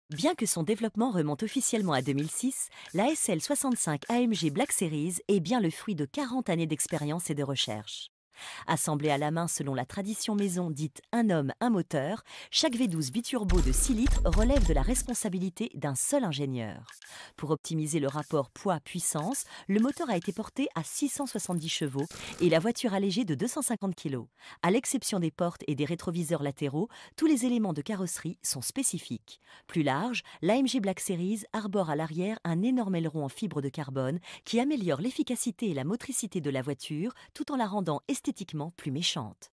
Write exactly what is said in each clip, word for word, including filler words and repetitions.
Bien que son développement remonte officiellement à deux mille six, la S L soixante-cinq A M G Black Series est bien le fruit de quarante années d'expérience et de recherche. Assemblée à la main selon la tradition maison dite un homme, un moteur, chaque V douze biturbo de six litres relève de la responsabilité d'un seul ingénieur. Pour optimiser le rapport poids-puissance, le moteur a été porté à six cent soixante-dix chevaux et la voiture allégée de deux cent cinquante kilos. À l'exception des portes et des rétroviseurs latéraux, tous les éléments de carrosserie sont spécifiques. Plus large, l'A M G Black Series arbore à l'arrière un énorme aileron en fibre de carbone qui améliore l'efficacité et la motricité de la voiture tout en la rendant esthétiquement plus méchante.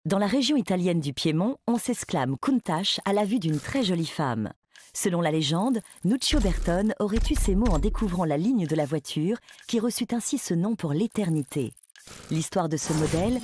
Dans la région italienne du Piémont, on s'exclame Countach à la vue d'une très jolie femme. Selon la légende, Nuccio Bertone aurait eu ces mots en découvrant la ligne de la voiture, qui reçut ainsi ce nom pour l'éternité. L'histoire de ce modèle...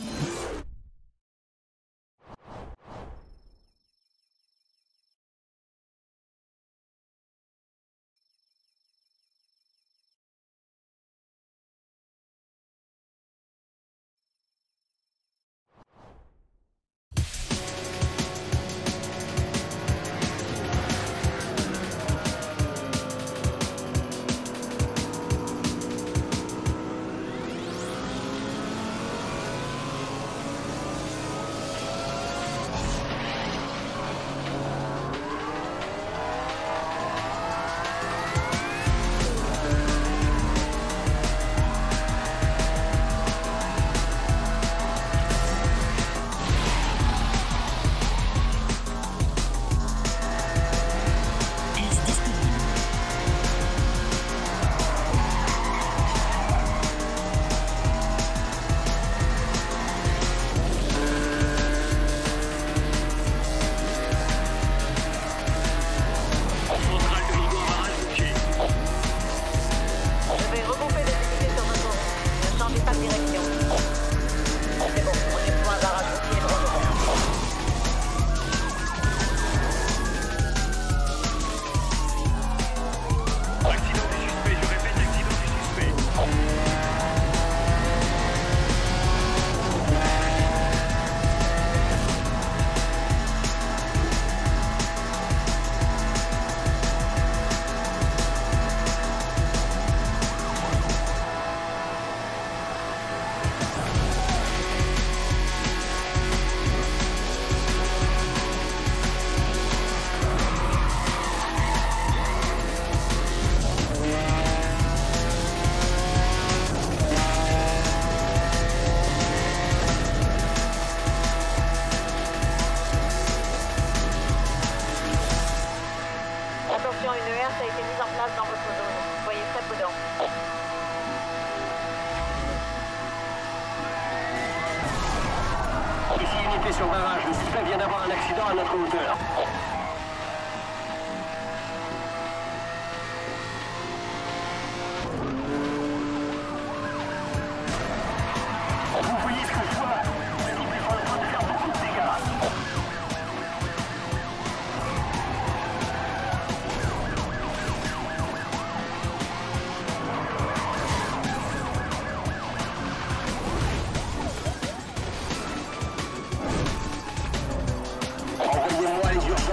Attention, une herse a été mise en place dans votre zone. Soyez très prudents. Ici, unité sur barrage. Le suspect vient d'avoir un accident à notre hauteur. Vous voyez ce que je vois? Le type est en train de faire beaucoup de dégâts. Envoyez-moi les urgences.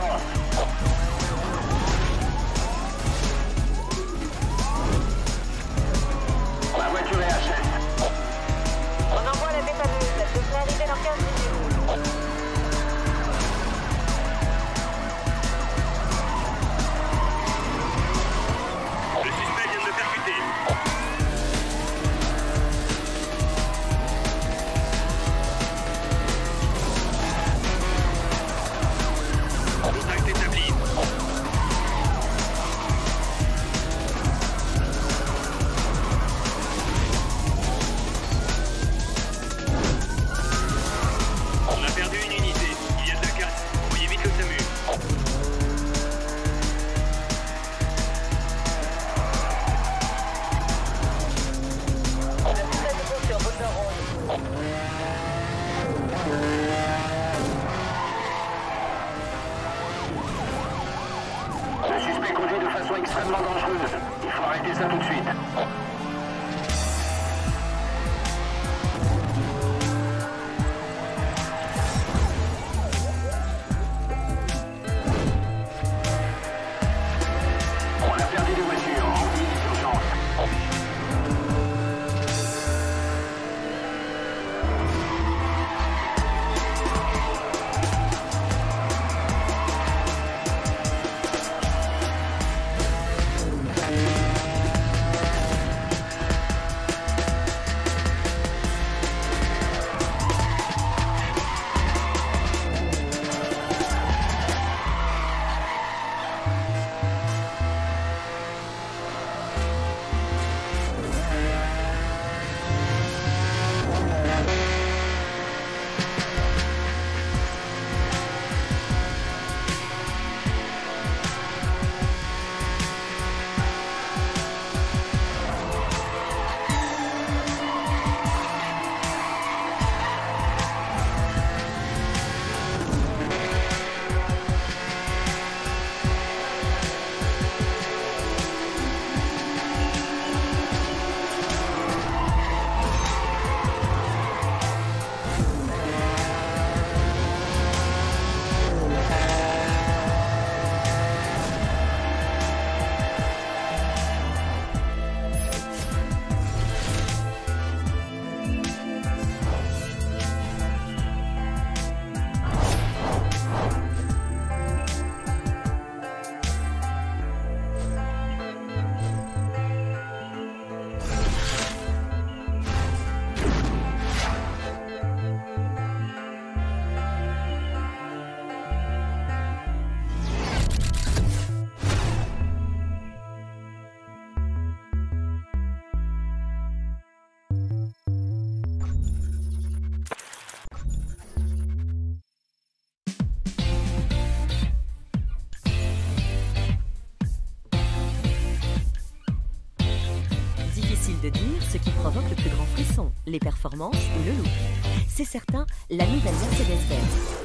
de dire ce qui provoque le plus grand frisson, les performances ou le look. C'est certain, la nouvelle Mercedes-Benz.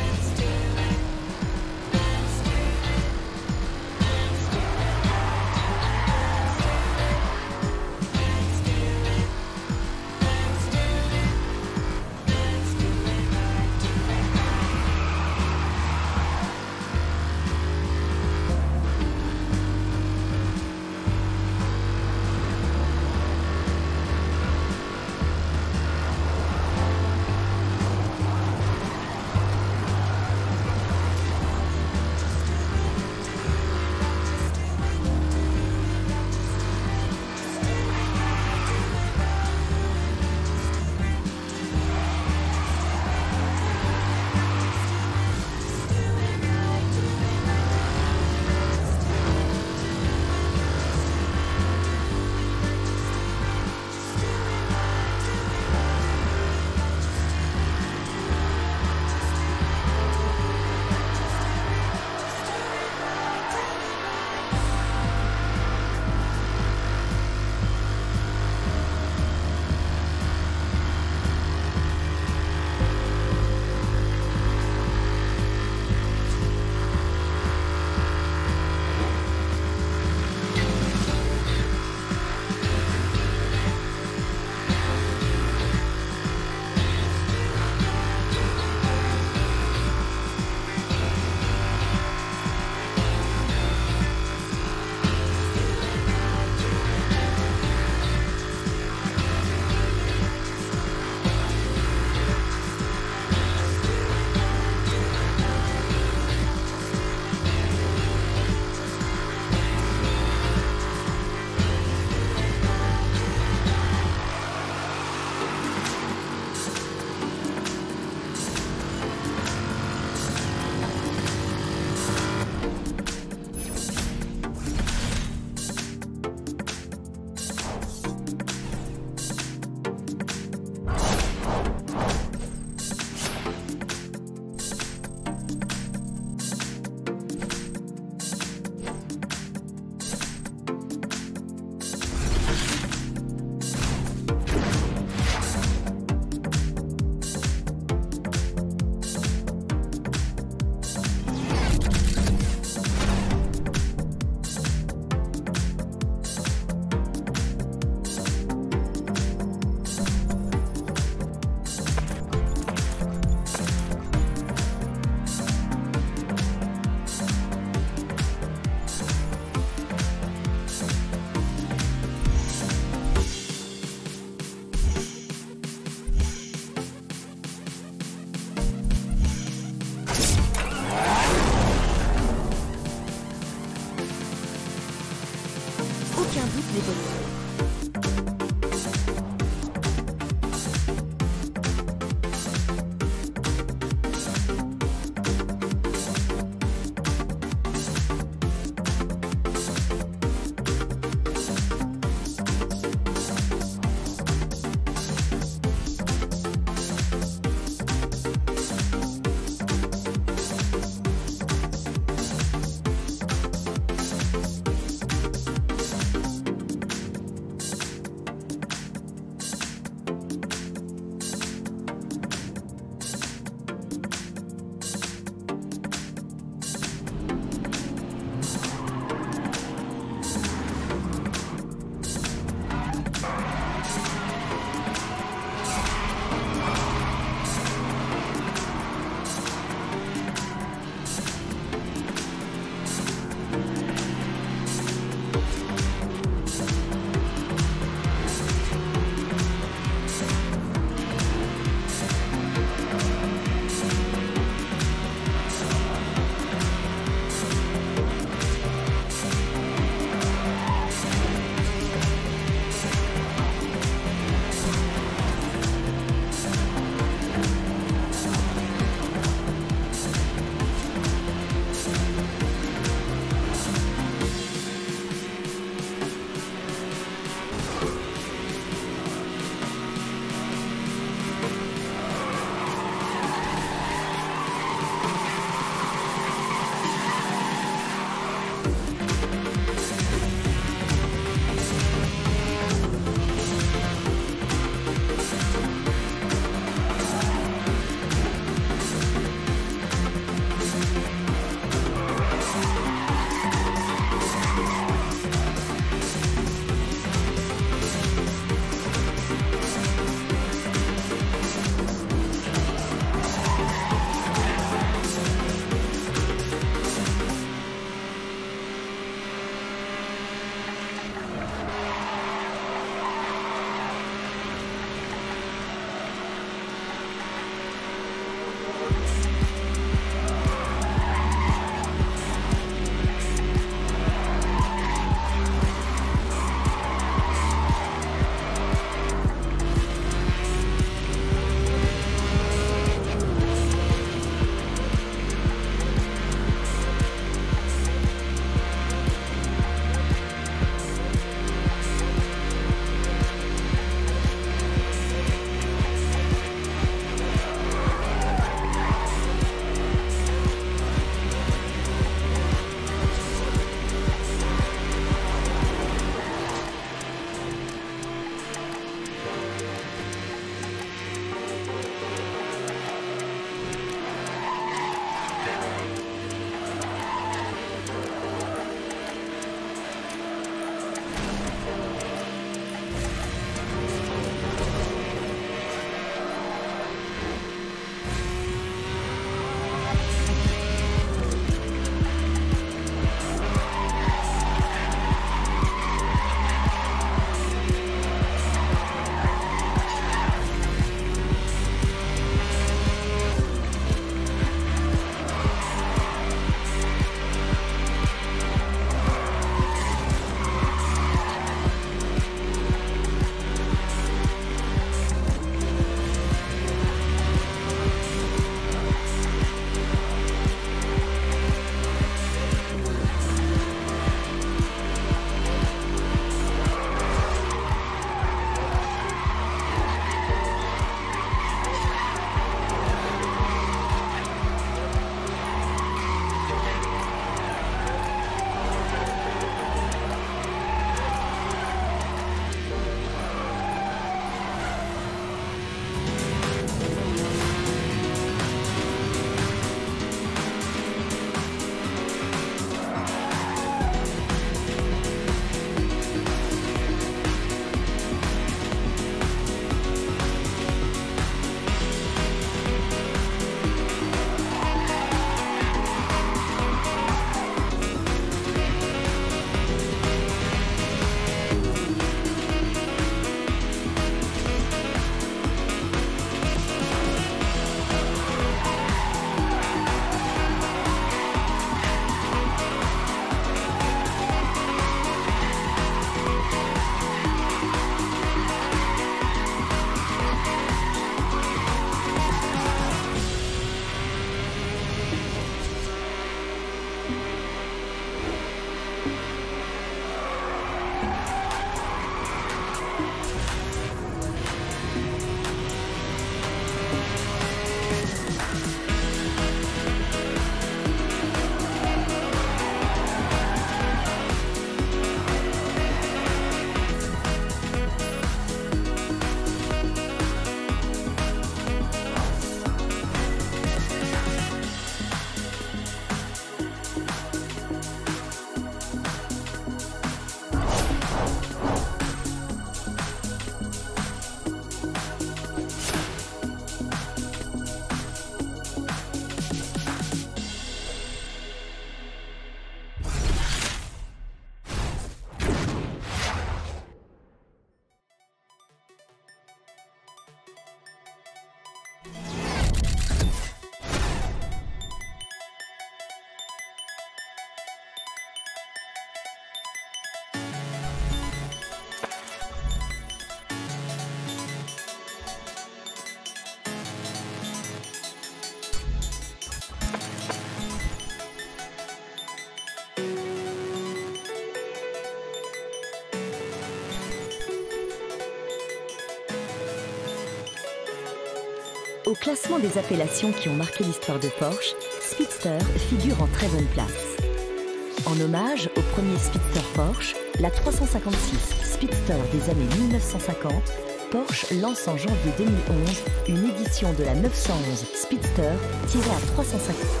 Au classement des appellations qui ont marqué l'histoire de Porsche, Speedster figure en très bonne place. En hommage au premier Speedster Porsche, la trois cent cinquante-six Speedster des années mille neuf cent cinquante, Porsche lance en janvier deux mille onze une édition de la neuf cent onze Speedster tirée à trois cent cinquante.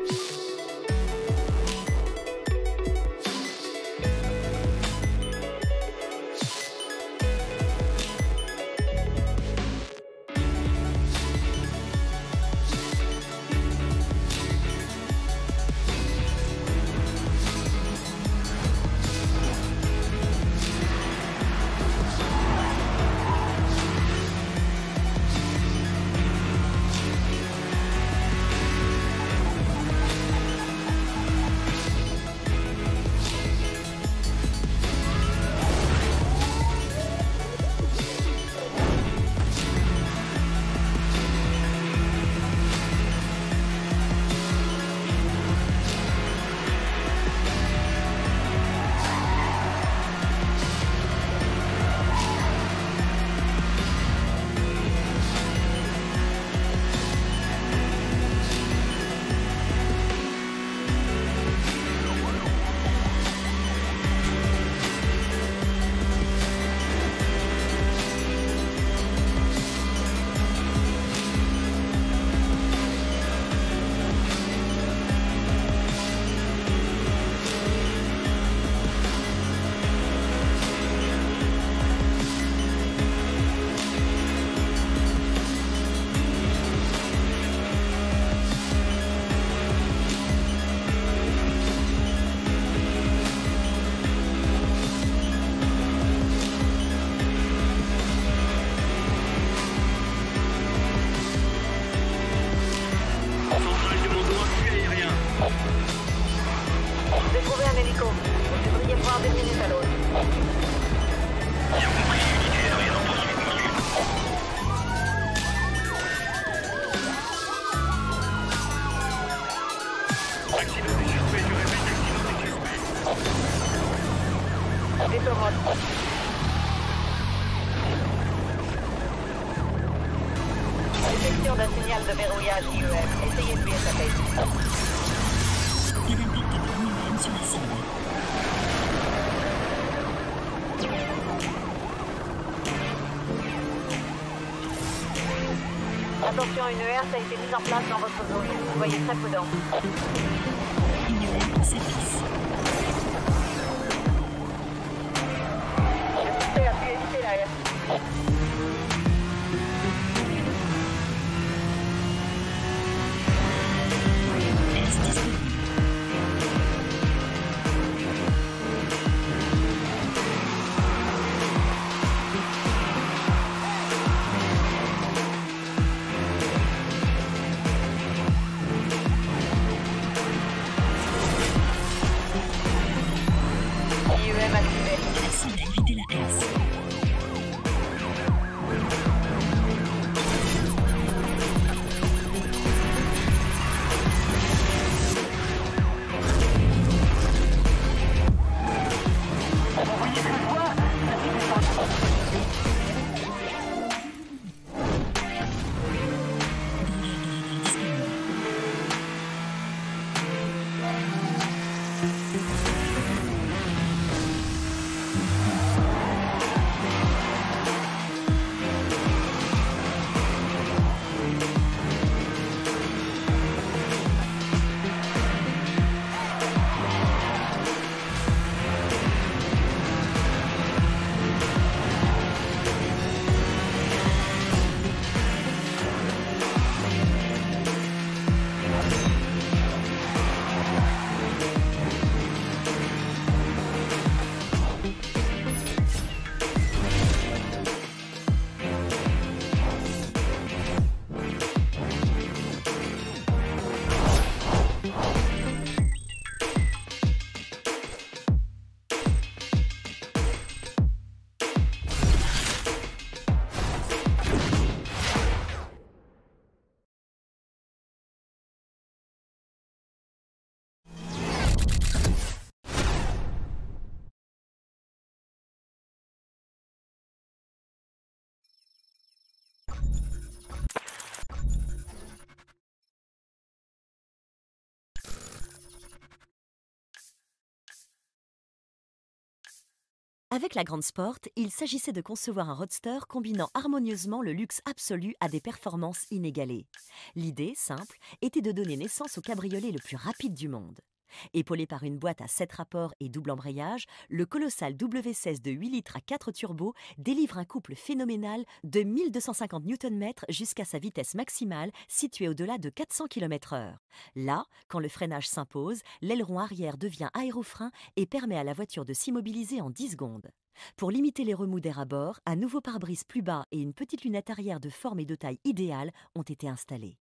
Détection d'un signal de verrouillage I E M. Essayez de fuir sa tête. Pas d'impact de I E M sur la cible. Attention, une E R a été mise en place dans votre zone. Soyez très prudent. Une E R en service. Le suspect a pu éviter la R. I E M activé. La cible a évité la S. Avec la Grande Sport, il s'agissait de concevoir un roadster combinant harmonieusement le luxe absolu à des performances inégalées. L'idée, simple, était de donner naissance au cabriolet le plus rapide du monde. Épaulé par une boîte à sept rapports et double embrayage, le colossal W seize de huit litres à quatre turbos délivre un couple phénoménal de mille deux cent cinquante newton-mètres jusqu'à sa vitesse maximale située au-delà de quatre cents kilomètres heure. Là, quand le freinage s'impose, l'aileron arrière devient aérofrein et permet à la voiture de s'immobiliser en dix secondes. Pour limiter les remous d'air à bord, un nouveau pare-brise plus bas et une petite lunette arrière de forme et de taille idéale ont été installés.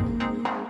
Thank you.